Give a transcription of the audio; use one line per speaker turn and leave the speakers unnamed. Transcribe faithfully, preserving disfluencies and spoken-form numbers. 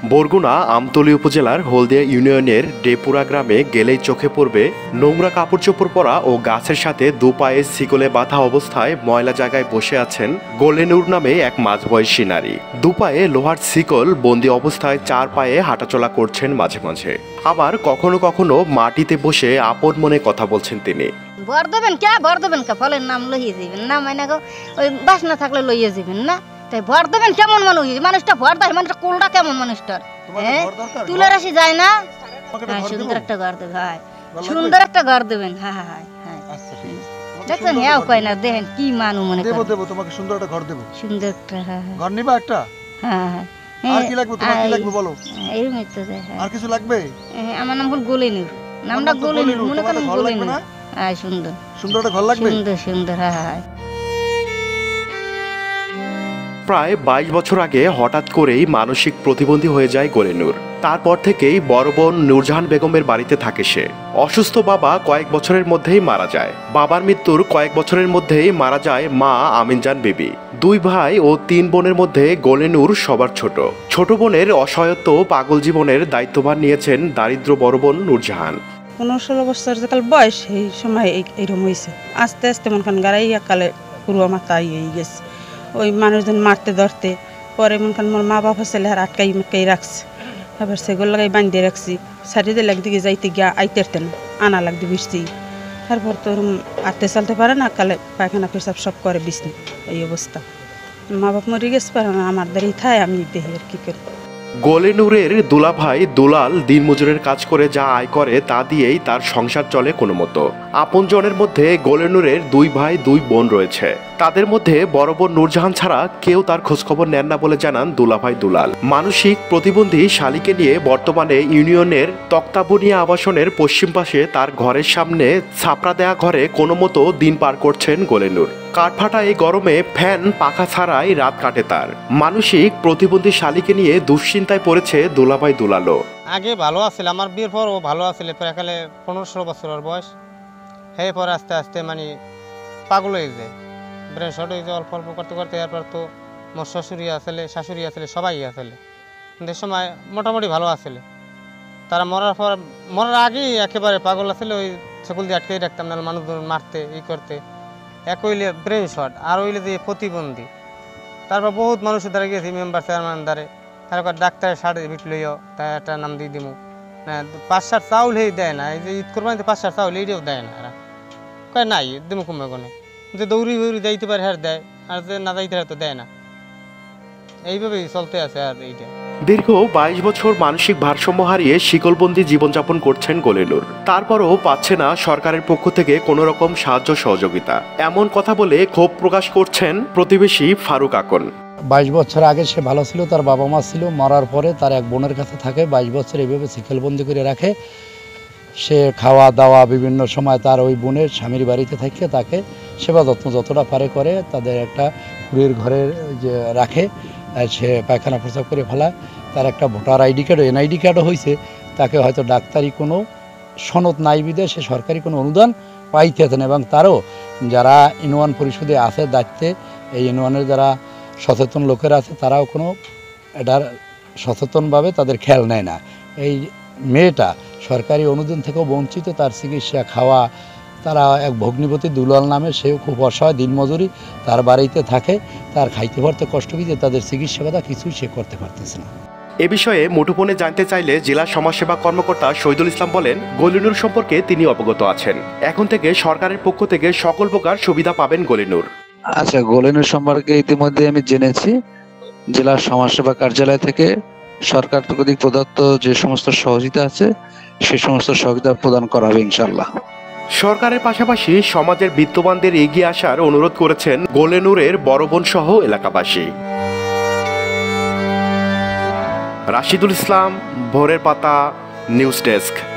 বরগুনা আমতলী উপজেলার হলদিয়া ইউনিয়নের ডেপুরা গ্রামে গেলেই চোখে পড়বে নোংরা কাপড় চোপড় পরা ও গাছের সাথে দুপায়ে শিকলে বাঁধা অবস্থায় ময়লা জায়গায় বসে আছেন গোলেনুর নামে এক মাঝবয়সী নারী। দুপায়ে লোহার শিকল বন্দি অবস্থায় চার পায়ে হাঁটাচলা করছেন মাঝে মাঝে, আবার কখনো কখনো মাটিতে বসে আপন মনে কথা বলছেন তিনি।
ভর দেবেন কে ভর দেবেন কে ফলের নাম লইয়ে যাবেন না, মানে গো ওই বাসনা থাকলে লইয়ে যাবেন না, তাই ভর দেবেন কেমন মানুষ, মানুষটা ভর দেয় মানুষটা কোলটা কেমন মানুষটার, হ্যাঁ তুলে রাশি যায় না। হ্যাঁ সুন্দর একটা ঘর দেবে, হ্যাঁ সুন্দর একটা ঘর দেবেন, হ্যাঁ হ্যাঁ হ্যাঁ দেখছেন হ্যাঁ কয় না, দেখেন কি মানু মনে
দেব দেব তোমাকে সুন্দর একটা ঘর দেব,
সুন্দর একটা হ্যাঁ
ঘর নিবা একটা,
হ্যাঁ হ্যাঁ
আর কি লাগবে তোমার, কি লাগবে বলো,
এরকমই তো দেয়।
আর কিছু লাগবে?
আমার নাম হল গোলেনুর, নামটা গোলেনুর, মনে করেন গোলেনুর। হ্যাঁ সুন্দর
সুন্দর একটা ঘর লাগবে,
সুন্দর সুন্দর হ্যাঁ হ্যাঁ।
প্রায় বাইশ বছর আগে হঠাৎ করেই মানসিক প্রতিবন্ধী হয়ে যায় গোলেনুর। তারপর থেকেই বড় বোন নূরজাহান বেগমের বাড়িতে থাকে সে। অসুস্থ বাবা কয়েক বছরের মধ্যেই মারা যায়। বাবার মৃত্যুর কয়েক বছরের মধ্যেই মারা যায় মা আমিনজান বিবি। দুই ভাই ও তিন বোনের মধ্যে গোলেনুর সবার ছোট। ছোট বোনের অসহায়ত্ব পাগল জীবনের দায়িত্বভার নিয়েছেন দারিদ্র বড় বোন নূরজাহান।
পনেরো ষোলো বছর যেকাল বয়স এই সময় এইরকম হয়েছে, আস্তে আস্তে মন খান গাড়াই একালে পুরো আমার তাই হয়ে গেছে। ওই মানুষজন মারতে ধরতে পরে মন খান মোর মা বাবা ছেলে আর আটকাই মাটকাই রাখছে, এবার সেগুলো লাগাই বাঁধিয়ে রাখছি, সারিতে লাগদিকে যাইতে গিয়া আইতে না, আনা লাগতে বসছি। তারপর তো আটতে চালতে পারে না, কালে পায়খানা পেশাব সব করে বিছনি, এই অবস্থা। মা বাপ মরে গেছে পারে না, আমার দ্বারাই থায় আমি দেখি আর কি করি।
গোলেনুরের দুলাভাই দুলাল দিনমজুরের কাজ করে যা আয় করে তা দিয়েই তার সংসার চলে কোনো মতো। আপনজনের মধ্যে গোলেনুরের দুই ভাই দুই বোন রয়েছে। তাদের মধ্যে বড় বোন নূরজাহান ছাড়া কেউ তার খোঁজখবর নেন না বলে জানান দুলাভাই দুলাল। মানসিক প্রতিবন্ধী শালিকে নিয়ে বর্তমানে ইউনিয়নের তক্তাবনিয়া আবাসনের পশ্চিম পাশে তার ঘরের সামনে ছাপড়া দেয়া ঘরে কোনো মতো দিন পার করছেন গোলেনুর। কাঠফাটা এই গরমে ফ্যান পাখা ছাড়াই রাত কাটে তার। মানসিক প্রতিবন্ধী শালিকে নিয়ে দুশ্চিন্তায় পড়েছে দুলাভাই দুলালও।
আগে ভালো আছিল, আমার বিয়ের পর ও ভালো আছিল, প্রায় পনেরো ষোলো বছরের বয়স। হ্যাঁ পরে আস্তে আস্তে মানে পাগল হয়ে যায়, ব্রেন শর্ট হয়ে যায় অল্প অল্প করতে করতে। এরপর তো মোর শ্বশুরি আসলে শাশুড়ি আসলে সবাই আসলে, কিন্তু সময় মোটামুটি ভালো আসলে। তারা মরার পর মরার আগেই একেবারে পাগল আসলে, ওই সকল দিয়ে আটকেই রাখতাম না, মানুষজন মারতে ই করতে। এক হইলে ব্রেন শর্ট, আর হইলে যে প্রতিবন্ধী। তারপর বহুত মানুষের দ্বারা গিয়েছি, মেম্বার চেয়ারম্যান দ্বারে, তারপর ডাক্তারের সার্টিফিকেট লইও তাই একটা নাম দিয়ে দিব না। পাঁচ সার চাউল হয়ে দেয় না, এই যে ঈদ কোরবানিতে পাঁচ সার চাউল এইটাও দেয় না, এরা কয় নাই দেবো কমে কোনে, যে দৌড়ি দৌড়ি যাইতে পারে হ্যাঁ দেয়, আর যে না যাইতে পারে তো দেয় না। এইভাবেই চলতে আছে। আর এইটা
দীর্ঘ বাইশ বছর মানসিক ভারসাম্য হারিয়ে শিকলবন্দি জীবনযাপন করছেন গোলেনুর। তারপরও পাচ্ছে না সরকারের পক্ষ থেকে কোনো রকম সাহায্য সহযোগিতা। এমন কথা বলে ক্ষোভ প্রকাশ করছেন প্রতিবেশী ফারুক আকন।
বাইশ বছর আগে সে ভালো ছিল, তার বাবা মা ছিল, মরার পরে তার এক বোনের কাছে থাকে। বাইশ বছর এইভাবে শিকলবন্দি করে রাখে। সে খাওয়া দাওয়া বিভিন্ন সময় তার ওই বোনের স্বামীর বাড়িতে থাকে, তাকে সেবা যত্ন যতটা পারে করে। তাদের একটা কুড়ির ঘরে যে রাখে, সে পায়খানা প্রস্রাব করে ফেলায়। তার একটা ভোটার আইডি কার্ড এনআইডি কার্ডও হয়েছে। তাকে হয়তো ডাক্তারি কোনো সনদ নাই বিদে সে সরকারি কোনো অনুদান পাইতেছে না। এবং তারও যারা ইউনিয়ন পরিষদে আছে দায়িত্বে, এই ইউনিয়নের যারা সচেতন লোকেরা আছে, তারাও কোনো এটার সচেতনভাবে তাদের খেয়াল নেয় না। এই মেয়েটা সরকারি অনুদান থেকেও বঞ্চিত, তার চিকিৎসা খাওয়া। তারা এক ভগ্নিপতি দুলাল নামে, সেও খুব অসহায়, দিনমজুরি, তার বাড়িতে থাকে। তার খাইতে পড়তে কষ্ট কি যে তাদের চিকিৎসা কথা কিছুই সে করতে পারতেছে না।
এ বিষয়ে মুঠোফোনে জানতে চাইলে জেলা সমাজসেবা কর্মকর্তা শহীদুল ইসলাম বলেন, গোলেনুর সম্পর্কে তিনি অবগত আছেন। এখন থেকে সরকারের পক্ষ থেকে সকল প্রকার সুবিধা পাবেন গোলেনুর।
আচ্ছা, গোলেনুর সম্পর্কে ইতিমধ্যে আমি জেনেছি। জেলা সমাজসেবা কার্যালয় থেকে সরকার কর্তৃক প্রদত্ত যে সমস্ত সহযোগিতা আছে সে সমস্ত সহযোগিতা প্রদান করা হবে ইনশাআল্লাহ।
সরকারের পাশাপাশি সমাজের বিত্তবানদের এগিয়ে আসার অনুরোধ করেছেন গোলেনুরের বড় বোন সহ এলাকাবাসী। রাশিদুল ইসলাম, ভোরের পাতা, নিউজ ডেস্ক।